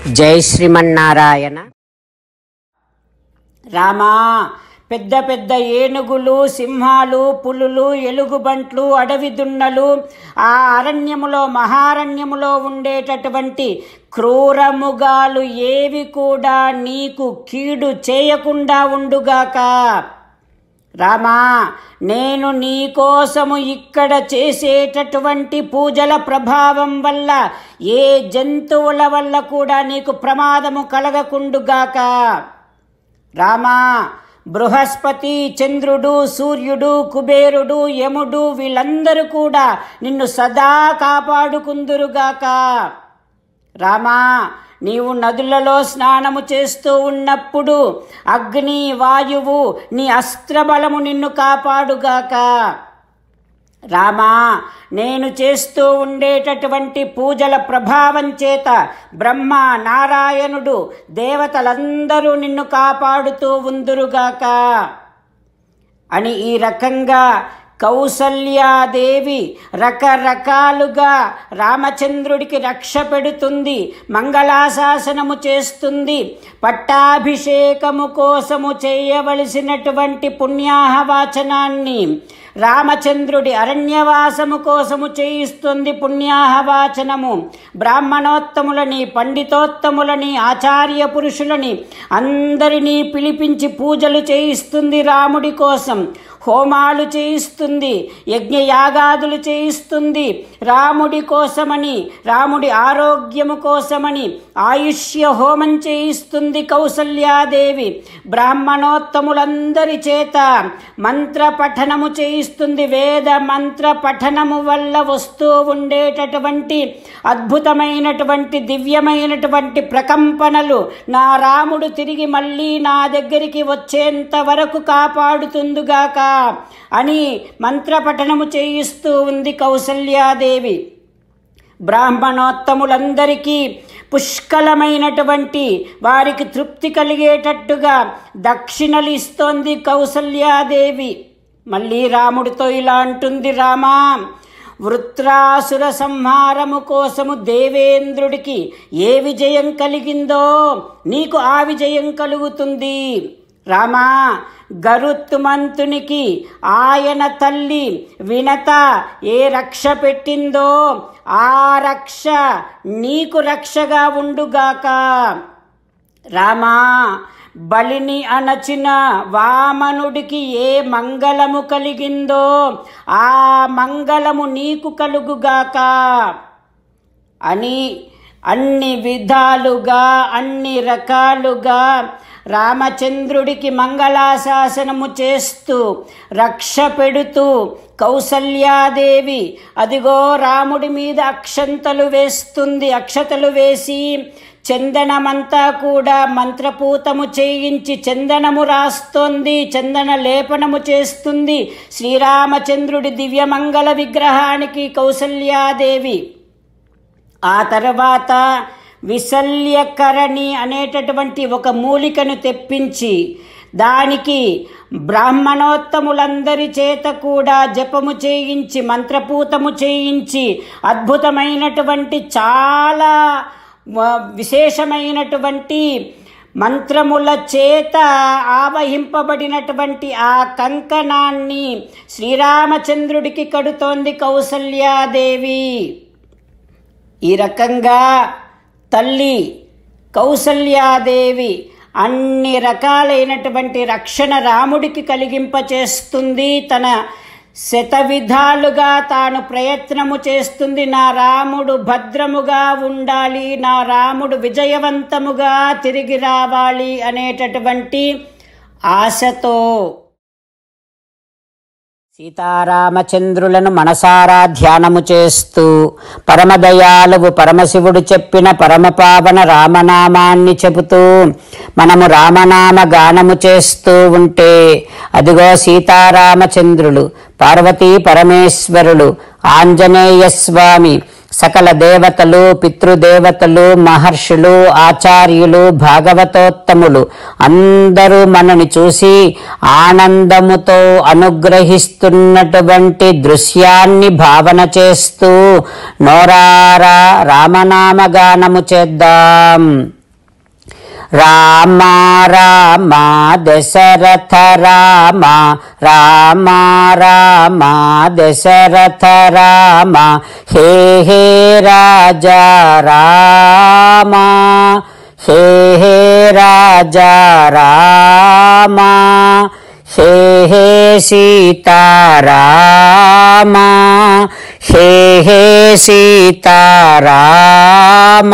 జై శ్రీమన్నారాయణ. రామా, పెద్ద పెద్ద ఏనుగులు, సింహాలు, పులులు, ఎలుగుబంట్లు, అడవి దున్నలు, ఆ అరణ్యములో మహారణ్యములో ఉండేటటువంటి క్రూరముగాలు ఏవి కూడా నీకు కీడు చేయకుండా ఉండుగాక. రామా, నేను నీకోసము ఇక్కడ చేసేటటువంటి పూజల ప్రభావం వల్ల ఏ జంతువుల వల్ల కూడా నీకు ప్రమాదము కలగకుండుగాక. రామా, బృహస్పతి, చంద్రుడు, సూర్యుడు, కుబేరుడు, యముడు వీళ్ళందరూ కూడా నిన్ను సదా కాపాడుకుందురుగాక. రామా, నీవు నదులలో స్నానము చేస్తూ ఉన్నప్పుడు అగ్ని, వాయువు, నీ అస్త్రబలము నిన్ను కాపాడుగాక. రామా, నేను చేస్తూ ఉండేటటువంటి పూజల ప్రభావం చేత బ్రహ్మ, నారాయణుడు, దేవతలందరూ నిన్ను కాపాడుతూ ఉందురుగాక అని ఈ రకంగా కౌసల్యాదేవి రకరకాలుగా రామచంద్రుడికి రక్ష పెడుతుంది, మంగళాశాసనము చేస్తుంది. పట్టాభిషేకము కోసము చేయవలసినటువంటి పుణ్యాహవాచనాన్ని రామచంద్రుడి అరణ్యవాసము కోసము చేయిస్తుంది పుణ్యాహవాచనము. బ్రాహ్మణోత్తములని, పండితోత్తములని, ఆచార్య పురుషులని అందరినీ పిలిపించి పూజలు చేయిస్తుంది రాముడి కోసం. హోమాలు చేయిస్తుంది, యజ్ఞయాగాదులు చేయిస్తుంది రాముడి కోసమని, రాముడి ఆరోగ్యము కోసమని ఆయుష్య హోమం చేయిస్తుంది కౌసల్యాదేవి. బ్రాహ్మణోత్తములందరి చేత మంత్ర పఠనము చేయిస్తుంది. వేద మంత్ర పఠనము వల్ల వస్తూ ఉండేటటువంటి అద్భుతమైనటువంటి దివ్యమైనటువంటి ప్రకంపనలు నా రాముడు తిరిగి మళ్ళీ నా దగ్గరికి వచ్చేంత వరకు కాపాడుతుందుగాక అని మంత్రపఠనము చేయిస్తూ ఉంది కౌసల్యాదేవి. బ్రాహ్మణోత్తములందరికీ పుష్కలమైనటువంటి వారికి తృప్తి కలిగేటట్టుగా దక్షిణలు ఇస్తోంది కౌసల్యాదేవి. మళ్ళీ రాముడితో ఇలా అంటుంది, రామా, వృత్రాసుర సంహారము కోసము దేవేంద్రుడికి ఏ విజయం కలిగిందో నీకు ఆ విజయం కలుగుతుంది. రామా, గరుత్మంతునికి ఆయన తల్లి వినత ఏ రక్ష పెట్టిందో ఆ రక్ష నీకు రక్షగా ఉండుగాక. రామా, బలిని అణచిన వామనుడికి ఏ మంగళము కలిగిందో ఆ మంగళము నీకు కలుగుగాక అని అన్ని విధాలుగా అన్ని రకాలుగా రామచంద్రుడికి మంగళాశాసనము చేస్తూ రక్ష పెడుతూ కౌసల్యాదేవి అదిగో రాముడి మీద అక్షంతలు వేస్తుంది. అక్షతలు వేసి చందనమంతా కూడా మంత్రపూతము చేయించి చందనము రాస్తోంది, చందన లేపనము చేస్తుంది శ్రీరామచంద్రుడి దివ్యమంగళ విగ్రహానికి కౌసల్యాదేవి. ఆ తర్వాత విశల్యకరణి అనేటటువంటి ఒక మూలికను తెప్పించి దానికి బ్రాహ్మణోత్తములందరి చేత కూడా జపము చేయించి మంత్రపూతము చేయించి అద్భుతమైనటువంటి చాలా విశేషమైనటువంటి మంత్రముల చేత ఆవహింపబడినటువంటి ఆ కంకణాన్ని శ్రీరామచంద్రుడికి కడుతోంది కౌసల్యాదేవి. ఈ రకంగా తల్లి కౌసల్యాదేవి అన్ని రకాలైనటువంటి రక్షణ రాముడికి కలిగింపచేస్తుంది. తన శతవిధాలుగా తాను ప్రయత్నము చేస్తుంది. నా రాముడు భద్రముగా ఉండాలి, నా రాముడు విజయవంతముగా తిరిగి రావాలి అనేటటువంటి ఆశతో సీతారామచంద్రులను మనసారా ధ్యానము చేస్తూ పరమదయాలువు పరమశివుడు చెప్పిన పరమపావన రామనామాన్ని చెబుతూ మనము రామనామ గానము చేస్తూ ఉంటే అదిగో సీతారామచంద్రులు, పార్వతీ పరమేశ్వరులు, ఆంజనేయ స్వామి, సకల దేవతలు, పితృదేవతలు, మహర్షులు, ఆచార్యులు, భాగవతోత్తములు అందరూ మనని చూసి ఆనందముతో అనుగ్రహిస్తున్నటువంటి దృశ్యాన్ని భావన చేస్తూ నోరారా రామనామగానము చేద్దాం. రామ రామ దశరథ రామ రామ రామ దశరథ రామ హే హే రాజా రామ హే హే రాజా రామ హే హే సీతారామ హే హే సీతారామ.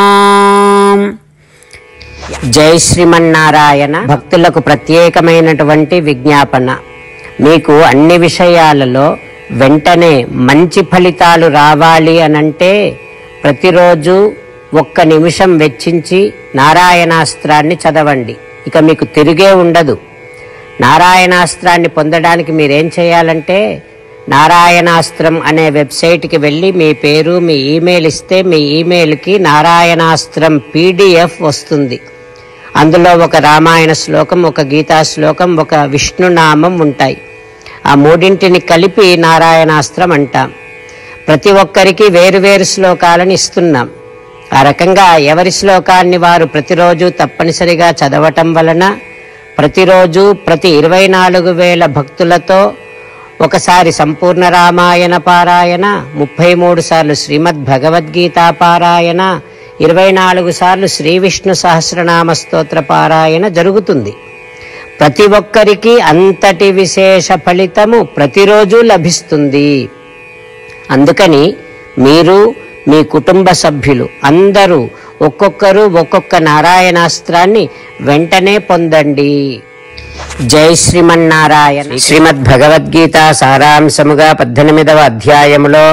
జై శ్రీమన్నారాయణ. భక్తులకు ప్రత్యేకమైనటువంటి విజ్ఞాపన. మీకు అన్ని విషయాలలో వెంటనే మంచి ఫలితాలు రావాలి అనంటే ప్రతిరోజు 1 నిమిషం వెచ్చించి నారాయణాస్త్రాన్ని చదవండి. ఇక మీకు తిరిగే ఉండదు. నారాయణాస్త్రాన్ని పొందడానికి మీరేం చేయాలంటే నారాయణాస్త్రం అనే వెబ్సైట్కి వెళ్ళి మీ పేరు మీ ఈమెయిల్ ఇస్తే మీ ఈమెయిల్కి నారాయణాస్త్రం PDF వస్తుంది. అందులో ఒక రామాయణ శ్లోకం, ఒక గీతా శ్లోకం, ఒక విష్ణునామం ఉంటాయి. ఆ మూడింటిని కలిపి నారాయణాస్త్రం అంటాం. ప్రతి ఒక్కరికి వేరువేరు శ్లోకాలను ఇస్తున్నాం. ఆ రకంగా ఎవరి శ్లోకాన్ని వారు ప్రతిరోజు తప్పనిసరిగా చదవటం వలన ప్రతిరోజు ప్రతి 24,000 భక్తులతో ఒకసారి సంపూర్ణ రామాయణ పారాయణ, 33 సార్లు శ్రీమద్ భగవద్గీత పారాయణ, 24 సార్లు శ్రీ విష్ణు సహస్రనామ స్తోత్ర పారాయణ జరుగుతుంది. ప్రతి ఒక్కరికి అంతటి విశేష ఫలితము ప్రతిరోజు లభిస్తుంది. అందుకని మీరు మీ కుటుంబ సభ్యులు అందరూ ఒక్కొక్కరు ఒక్కొక్క నారాయణాస్త్రాన్ని వెంటనే పొందండి. జై శ్రీమన్నారాయణ. శ్రీమద్ భగవద్గీత సారాంశముగా 18వ అధ్యాయములో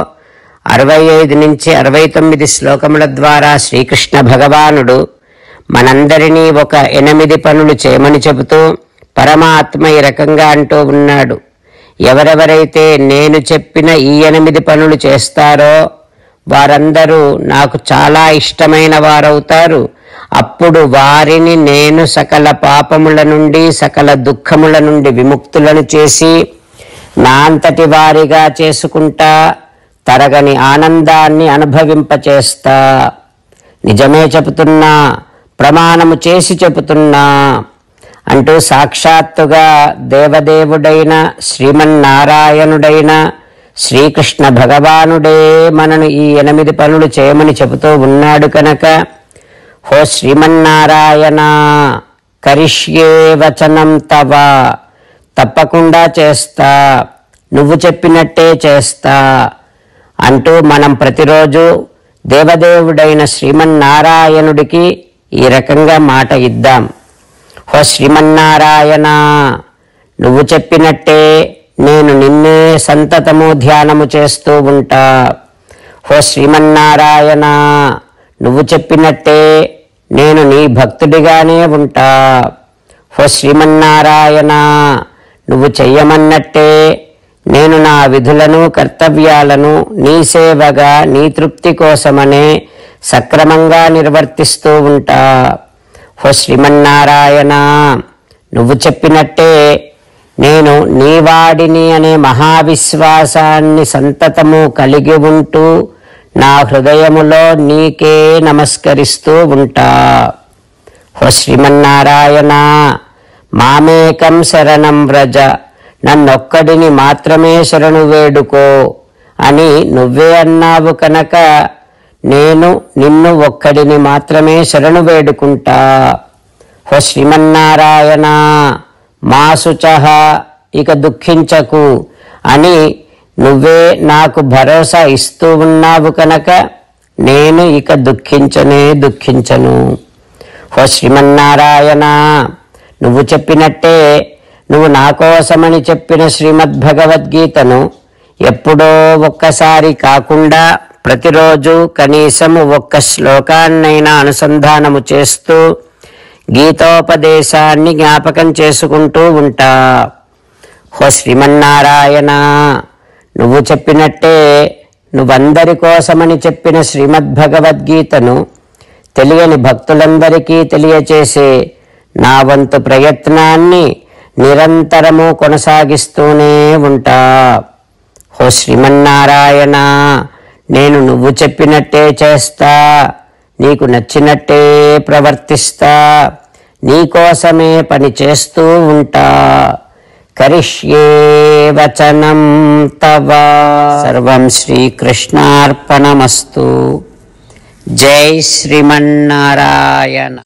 65 నుంచి 69 శ్లోకముల ద్వారా శ్రీకృష్ణ భగవానుడు మనందరినీ ఒక 8 పనులు చేయమని చెబుతూ పరమాత్మ ఈ రకంగా అంటూ ఉన్నాడు. ఎవరెవరైతే నేను చెప్పిన ఈ 8 పనులు చేస్తారో వారందరూ నాకు చాలా ఇష్టమైన వారవుతారు. అప్పుడు వారిని నేను సకల పాపముల నుండి సకల దుఃఖముల నుండి విముక్తులను చేసి నా అంతటి వారిగా చేసుకుంటా, తరగని ఆనందాన్ని అనుభవింపచేస్తా. నిజమే చెబుతున్నా, ప్రమాణము చేసి చెబుతున్నా అంటూ సాక్షాత్తుగా దేవదేవుడైన శ్రీమన్నారాయణుడైన శ్రీకృష్ణ భగవానుడే మనను ఈ 8 పనులు చేయమని చెబుతూ ఉన్నాడు కనుక, హో శ్రీమన్నారాయణ కరిష్యే వచనం తవ, తప్పకుండా చేస్తా, నువ్వు చెప్పినట్టే చేస్తా అంటూ మనం ప్రతిరోజు దేవదేవుడైన శ్రీమన్నారాయణుడికి ఈ రకంగా మాట ఇద్దాం. హో శ్రీమన్నారాయణ, నువ్వు చెప్పినట్టే నేను నిన్నే సంతతము ధ్యానము చేస్తూ ఉంటా. హో శ్రీమన్నారాయణ, నువ్వు చెప్పినట్టే నేను నీ భక్తుడిగానే ఉంటా. హో శ్రీమన్నారాయణ, నువ్వు చెయ్యమన్నట్టే నేను నా విధులను కర్తవ్యాలను నీ సేవగా నీ తృప్తి కోసమనే సక్రమంగా నిర్వర్తిస్తూ ఉంటా. హో శ్రీమన్నారాయణ, నువ్వు చెప్పినట్టే నేను నీవాడిని అనే మహావిశ్వాసాన్ని సంతతము కలిగి ఉంటూ నా హృదయములో నీకే నమస్కరిస్తూ ఉంటా. హో శ్రీమన్నారాయణ, మామేకం శరణం వ్రజ, నన్నొక్కడిని మాత్రమే శరణు వేడుకో అని నువ్వే అన్నావు కనుక నేను నిన్ను ఒక్కడిని మాత్రమే శరణు వేడుకుంటా. హో శ్రీమన్నారాయణ, మా శుచః, ఇక దుఃఖించకు అని నువ్వే నాకు భరోసా ఇస్తూ ఉన్నావు కనుక నేను ఇక దుఃఖించను. హో శ్రీమన్నారాయణ, నువ్వు చెప్పినట్టే నువ్వు నా కోసమని చెప్పిన శ్రీమద్ భగవద్గీతను ఎప్పుడో ఒక్కసారి కాకుండా ప్రతిరోజు కనీసము 1 శ్లోకాన్నైనా అనుసంధానము చేస్తూ గీతోపదేశాన్ని జ్ఞాపకం చేసుకుంటూ ఉంటా. హో శ్రీమన్నారాయణ, నువ్వు చెప్పినట్టే నువ్వందరి కోసమని చెప్పిన శ్రీమద్భగవద్గీతను తెలియని భక్తులందరికీ తెలియచేసే నా వంతు ప్రయత్నాన్ని నిరంతరము కొనసాగిస్తూనే ఉంటా. హో శ్రీమన్నారాయణ, నేను నువ్వు చెప్పినట్టే చేస్తా, నీకు నచ్చినట్టే ప్రవర్తిస్తా, నీకోసమే పని చేస్తూ ఉంటా. కరిష్యే వచనం తవ. సర్వం శ్రీకృష్ణార్పణమస్తు. జై శ్రీమన్నారాయణ.